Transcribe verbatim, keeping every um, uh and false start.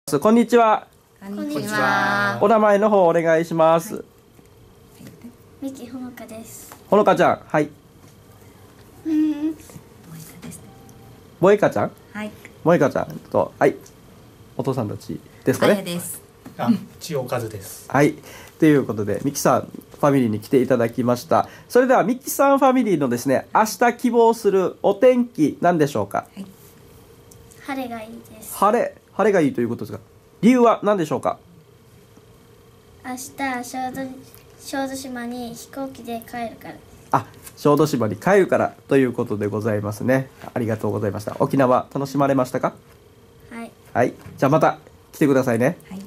こんにちは。 こんにちは。 お名前の方お願いします。 三木ほのかです。 ほのかちゃん、はい。 うん。 萌えかちゃん、 はい。 萌えかちゃんと、はい。お父さんたちですかあやね。 です。 あ、千代和です。 はい。ということで、ミキさんファミリーに来ていただきました。それではミキさんファミリーのですね、明日希望するお天気なんでしょうか。 はい。 晴れがいいです。 晴れ、晴れがいいということですが、理由は何でしょうか。 明日小豆小豆島に飛行機で帰るからです。 あ、小豆島に帰るからということでございますね。ありがとうございました。沖縄楽しまれましたか。 はい。 はい。じゃあまた来てくださいね。 はい。